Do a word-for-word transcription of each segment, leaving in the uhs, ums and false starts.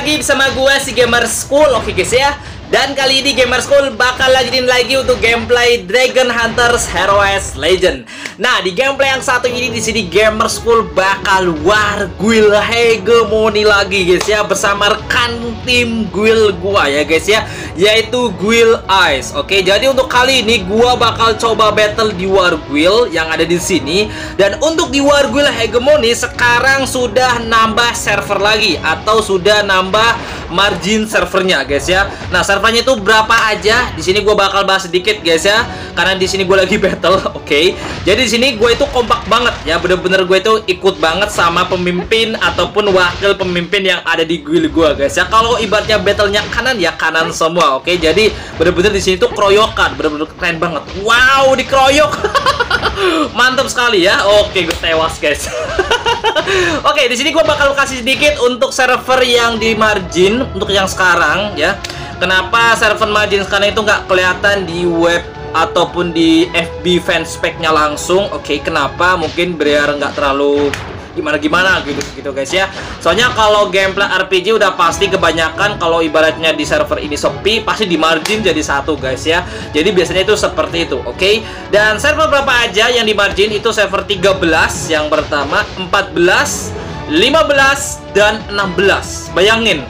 lagi bersama gue si Gamer School, oke guys ya. Dan kali ini Gamer School bakal lanjutin lagi untuk gameplay Dragon Hunters Heroes Legend. Nah, di gameplay yang satu ini di sini Gamer School bakal war guild hegemoni lagi guys ya, bersama rekan tim guild gua ya guys ya, yaitu Guild Ice. Oke, jadi untuk kali ini gua bakal coba battle di war guild yang ada di sini. Dan untuk di war guild hegemoni sekarang sudah nambah server lagi atau sudah nambah margin servernya guys ya. Nah, servernya itu berapa aja? Di sini gue bakal bahas sedikit guys ya, karena di sini gue lagi battle, oke. Okay? Jadi di sini gue itu kompak banget ya, bener-bener gue itu ikut banget sama pemimpin ataupun wakil pemimpin yang ada di guild gue guys ya. Kalau ibaratnya battlenya kanan ya kanan semua, oke. Okay? Jadi bener-bener di sini tuh keroyokan, bener-bener keren banget. Wow, dikeroyok, mantap sekali ya. Oke, gue tewas guys. Oke, di sini gue bakal kasih sedikit untuk server yang di margin untuk yang sekarang ya. Kenapa server margin sekarang itu nggak kelihatan di web ataupun di F B fanspage-nya langsung? Oke, kenapa? Mungkin biar nggak terlalu gimana-gimana gitu gitu guys ya. Soalnya kalau gameplay R P G udah pasti kebanyakan kalau ibaratnya di server ini sepi, pasti di margin jadi satu guys ya. Jadi biasanya itu seperti itu, oke. Okay? Dan server berapa aja yang di margin itu server tiga belas yang pertama, empat belas, lima belas, dan enam belas. Bayangin,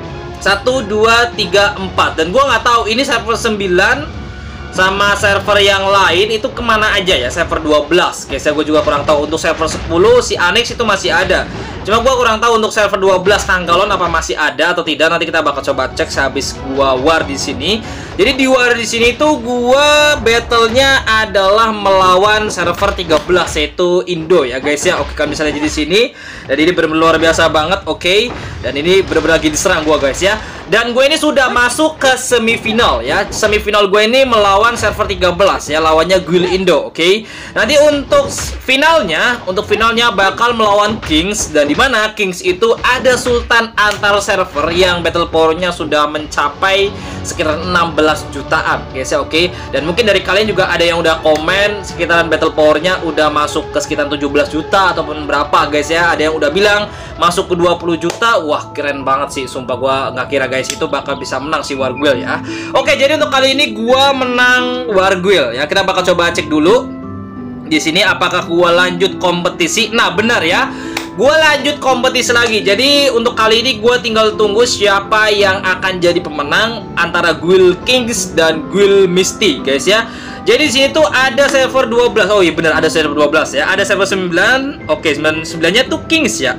satu, dua, tiga, empat. Dan gua nggak tahu ini server sembilan sama server yang lain itu kemana aja ya. Server dua belas guys ya, gue juga kurang tahu. Untuk server sepuluh si Annex itu masih ada, cuma gue kurang tahu untuk server dua belas Tanggalon apa masih ada atau tidak. Nanti kita bakal coba cek sehabis gua war di sini. Jadi di war di sini tuh gua battlenya adalah melawan server tiga belas yaitu Indo ya guys ya. Oke, kan bisa lihat di sini. Dan ini benar-benar luar biasa banget, oke. Dan ini benar-benar lagi diserang gua guys ya. Dan gue ini sudah masuk ke semifinal ya. Semifinal gue ini melawan server tiga belas ya, lawannya Guild Indo, oke. Okay? Nanti untuk finalnya, untuk finalnya bakal melawan Kings. Dan di mana Kings itu ada Sultan antar server yang battle power-nya sudah mencapai sekitar enam belas jutaan guys ya, oke. Okay? Dan mungkin dari kalian juga ada yang udah komen sekitaran battle power-nya udah masuk ke sekitar tujuh belas juta ataupun berapa guys ya. Ada yang udah bilang masuk ke dua puluh juta. Wah, keren banget sih, sumpah gua nggak kira guys itu bakal bisa menang si war guild ya. Oke, jadi untuk kali ini gua menang war guild ya. Kita bakal coba cek dulu di sini apakah gua lanjut kompetisi. Nah, benar ya, gua lanjut kompetisi lagi. Jadi untuk kali ini gua tinggal tunggu siapa yang akan jadi pemenang antara Guild Kings dan Guild Misty guys ya. Jadi di sini tuh ada server dua belas. Oh iya benar, ada server dua belas ya. Ada server sembilan. Oke, sembilan sembilan-nya tuh Kings ya.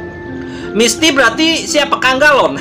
Misty berarti siapa? Tanggalon.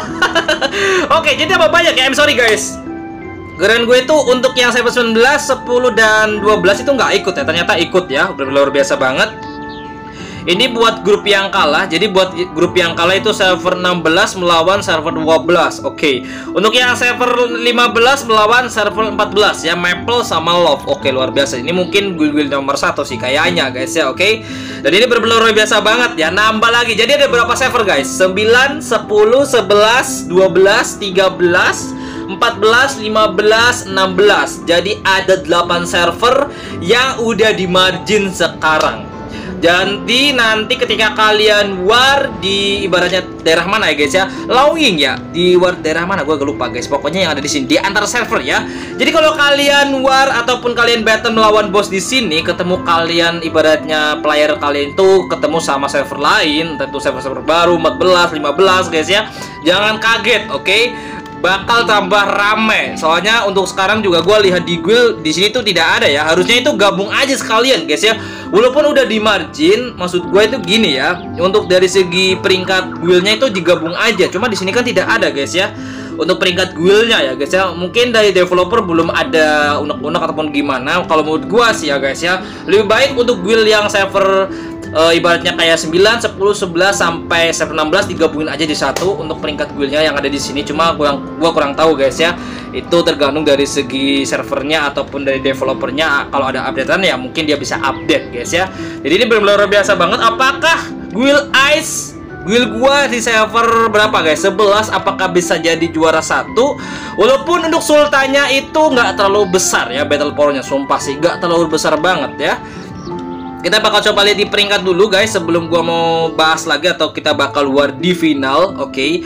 Oke, jadi apa banyak ya? I'm sorry guys. Keren gue itu untuk yang server sembilan belas, sepuluh, dan dua belas itu nggak ikut ya. Ternyata ikut ya, luar biasa banget. Ini buat grup yang kalah. Jadi buat grup yang kalah itu server enam belas melawan server dua belas. Oke. Untuk yang server lima belas melawan server empat belas ya, Maple sama Love. Oke, luar biasa. Ini mungkin guild-guild nomor satu sih kayaknya guys ya, oke. Dan ini benar-benar luar biasa banget ya, nambah lagi. Jadi ada berapa server guys? sembilan, sepuluh, sebelas, dua belas, tiga belas, empat belas, lima belas, enam belas. Jadi ada delapan server yang udah di margin sekarang. Jadi nanti ketika kalian war di ibaratnya daerah mana ya guys ya, Longing ya, di war daerah mana gue gak lupa guys, pokoknya yang ada di sini di antar server ya. Jadi kalau kalian war ataupun kalian battle melawan bos di sini, ketemu kalian ibaratnya player kalian tuh ketemu sama server lain, tentu server-server baru empat belas, lima belas guys ya, jangan kaget, oke. Okay? Bakal tambah rame. Soalnya untuk sekarang juga gue lihat di guild di sini tuh tidak ada ya. Harusnya itu gabung aja sekalian guys ya. Walaupun udah di margin, maksud gue itu gini ya. Untuk dari segi peringkat guildnya itu digabung aja. Cuma di sini kan tidak ada guys ya. Untuk peringkat guildnya ya guys ya. Mungkin dari developer belum ada unek-unek ataupun gimana. Kalau menurut gue sih ya guys ya, lebih baik untuk guild yang server Uh, ibaratnya kayak sembilan, sepuluh, sebelas sampai server enam belas digabungin aja di satu untuk peringkat guildnya yang ada di sini. Cuma gua gua kurang tahu guys ya. Itu tergantung dari segi servernya ataupun dari developernya. Kalau ada updatean ya mungkin dia bisa update guys ya. Jadi ini benar-benar biasa banget. Apakah Guild Ice, guild gua di server berapa guys? sebelas, apakah bisa jadi juara satu? Walaupun untuk sultannya itu nggak terlalu besar ya, battle powernya sumpah sih nggak terlalu besar banget ya. Kita bakal coba lihat di peringkat dulu guys sebelum gua mau bahas lagi atau kita bakal war di final, oke. Okay?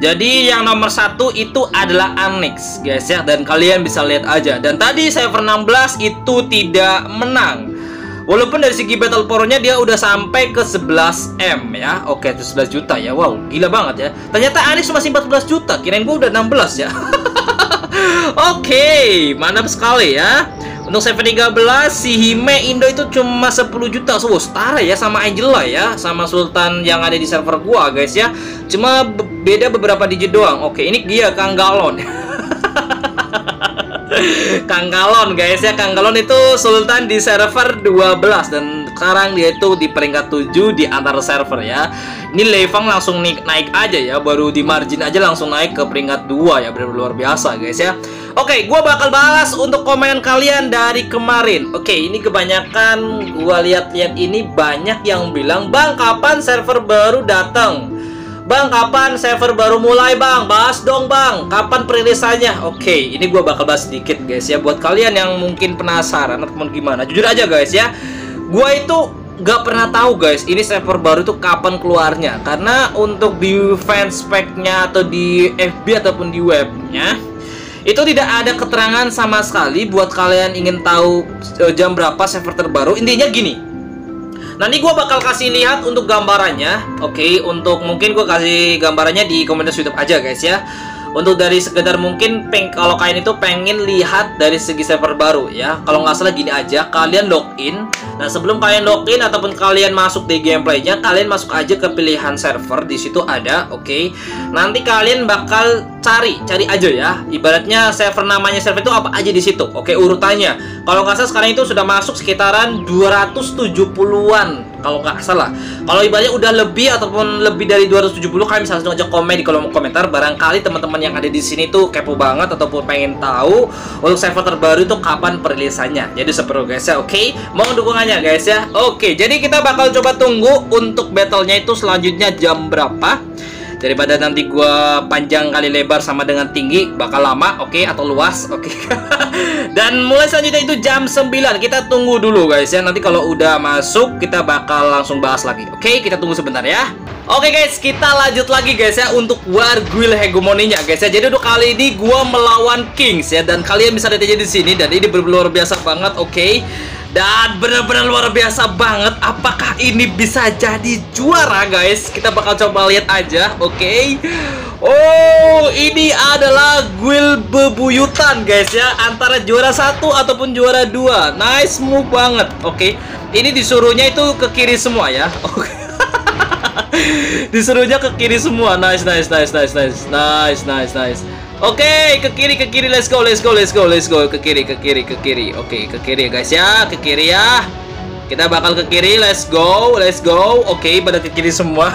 Jadi yang nomor satu itu adalah Annex guys ya. Dan kalian bisa lihat aja. Dan tadi server enam belas itu tidak menang. Walaupun dari segi battle powernya dia udah sampai ke sebelas M ya. Oke, itu sebelas juta ya. Wow, gila banget ya. Ternyata Annex masih empat belas juta. Kirain gua udah enam belas ya. Oke, mantap sekali ya. Untuk server tiga belas si Hime Indo itu cuma sepuluh juta. So, setara ya sama Angela ya, sama Sultan yang ada di server gua guys ya. Cuma be beda beberapa digit doang. Oke, ini dia Kang Galon. Kang Galon guys ya. Kang Galon itu Sultan di server dua belas dan sekarang dia itu di peringkat tujuh di antar server ya. Ini Levang langsung naik, naik aja ya, baru di margin aja langsung naik ke peringkat dua ya, benar-benar luar biasa guys ya. Oke, gua bakal balas untuk komen kalian dari kemarin. Oke, ini kebanyakan gua lihat-lihat ini banyak yang bilang, "Bang, kapan server baru datang? Bang, kapan server baru mulai, Bang? Bahas dong, Bang. Kapan perilisannya?" Oke, ini gua bakal bahas sedikit guys ya, buat kalian yang mungkin penasaran ataupun gimana. Jujur aja guys ya, gua itu gak pernah tahu guys ini server baru itu kapan keluarnya. Karena untuk di fanspage-nya atau di F B ataupun di webnya itu tidak ada keterangan sama sekali buat kalian ingin tahu jam berapa server terbaru. Intinya gini, nanti gue bakal kasih lihat untuk gambarannya. Oke, untuk mungkin gue kasih gambarannya di komentar YouTube aja guys ya. Untuk dari sekedar mungkin peng kalau kalian itu pengen lihat dari segi server baru ya. Kalau nggak salah gini aja, kalian login. Nah, sebelum kalian login ataupun kalian masuk di gameplaynya, kalian masuk aja ke pilihan server. Di situ ada, oke. Okay. Nanti kalian bakal cari, cari aja ya. Ibaratnya server, namanya server itu apa aja di situ. Oke, okay, urutannya. Kalau nggak salah sekarang itu sudah masuk sekitaran dua ratus tujuh puluhan. Kalau nggak salah. Kalau ibaratnya udah lebih ataupun lebih dari dua ratus tujuh puluh, kalian bisa langsung aja komen di kolom komentar. Barangkali teman-teman yang ada di sini tuh kepo banget ataupun pengen tahu untuk server terbaru itu kapan perilisannya. Jadi seperti guys ya, oke. Okay? Mau dukungannya guys ya. Oke, okay, jadi kita bakal coba tunggu untuk battlenya itu selanjutnya jam berapa. Daripada nanti gua panjang kali lebar sama dengan tinggi, bakal lama, oke, okay? Atau luas, oke. Okay? Dan mulai selanjutnya itu jam sembilan. Kita tunggu dulu guys ya. Nanti kalau udah masuk kita bakal langsung bahas lagi. Oke, okay? Kita tunggu sebentar ya. Oke okay guys, kita lanjut lagi guys ya untuk War Guild hegemoninya guys ya. Jadi untuk kali ini gua melawan Kings ya, dan kalian bisa lihat aja di sini, dan ini benar-benar luar biasa banget, oke. Okay? Dan benar-benar luar biasa banget. Apakah ini bisa jadi juara guys? Kita bakal coba lihat aja, oke. Okay? Oh, ini adalah guild bebuyutan guys ya, antara juara satu ataupun juara dua. Nice move banget, oke. Okay? Ini disuruhnya itu ke kiri semua ya, oke. Okay. Disuruhnya ke kiri semua. Nice, nice, nice, nice, nice, nice, nice, nice. Oke, okay, ke kiri, ke kiri, let's go, let's go, let's go, let's go, ke kiri, ke kiri, ke kiri. Oke, okay, ke kiri guys ya, ke kiri ya. Kita bakal ke kiri, let's go, let's go. Oke, okay, pada ke kiri semua.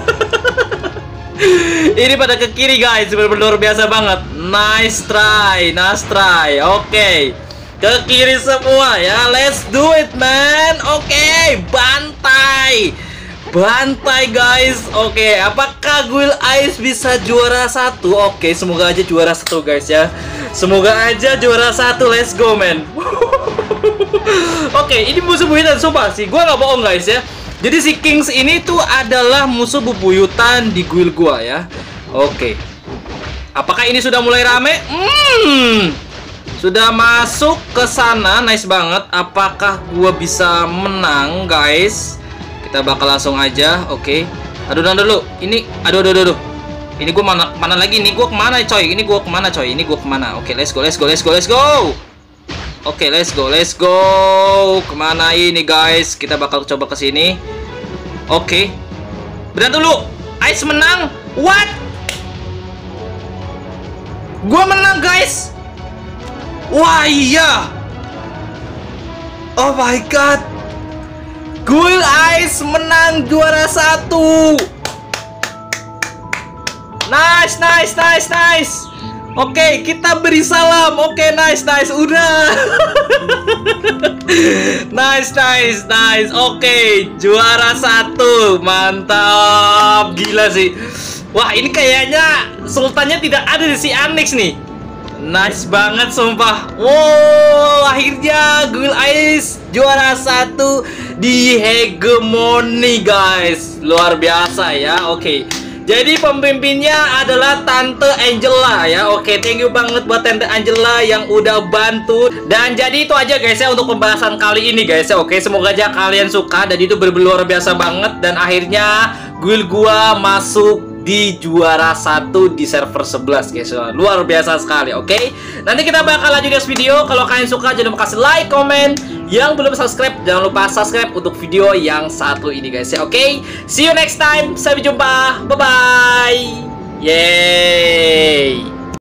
Ini pada ke kiri guys, benar-benar luar biasa banget. Nice try, nice try. Oke, okay. Ke kiri semua ya, let's do it man. Oke, okay. Bantai. Bantai guys. Oke, okay, apakah Guild Ice bisa juara satu? Oke, okay, semoga aja juara satu guys ya. Semoga aja juara satu. Let's go man. Oke, okay, ini musuh bebuyutan sumpah sih, gua nggak bohong guys ya. Jadi si Kings ini tuh adalah musuh bebuyutan di guild gua ya. Oke, okay. Apakah ini sudah mulai rame? Hmm, sudah masuk ke sana. Nice banget. Apakah gua bisa menang guys? Kita bakal langsung aja, oke. Okay. Aduh, aduh dulu. Ini, aduh, aduh, aduh. Ini gua mana, mana lagi? Ini gua kemana, coy? Ini gua kemana, coy? Ini gua kemana? Oke, okay, let's go, let's go, let's go, let's go. Oke, okay, let's go, let's go. Kemana ini, guys? Kita bakal coba ke sini. Oke. Okay. Benar dulu. Ice menang. What? Gua menang, guys. Wah, iya. Oh my god. Guild Ice menang juara satu. Nice, nice, nice, nice. Oke, okay, kita beri salam. Oke, okay, nice, nice. Udah. Nice, nice, nice. Oke, okay, juara satu. Mantap. Gila sih. Wah, ini kayaknya sultannya tidak ada di si Annex nih. Nice banget sumpah. Wow, akhirnya Guild Ice juara satu di hegemoni guys. Luar biasa ya. Oke, Jadi pemimpinnya adalah Tante Angela ya. Oke, thank you banget buat Tante Angela yang udah bantu. Dan jadi itu aja guys ya untuk pembahasan kali ini guys ya. Oke, semoga aja kalian suka dan itu bener-bener luar biasa banget. Dan akhirnya guild gua masuk di juara satu di server sebelas guys. Luar biasa sekali. Oke, okay? Nanti kita bakal lanjut next video. Kalau kalian suka jangan lupa kasih like, komen. Yang belum subscribe jangan lupa subscribe untuk video yang satu ini guys ya. Oke, okay? See you next time. Sampai jumpa. Bye bye. Yeay.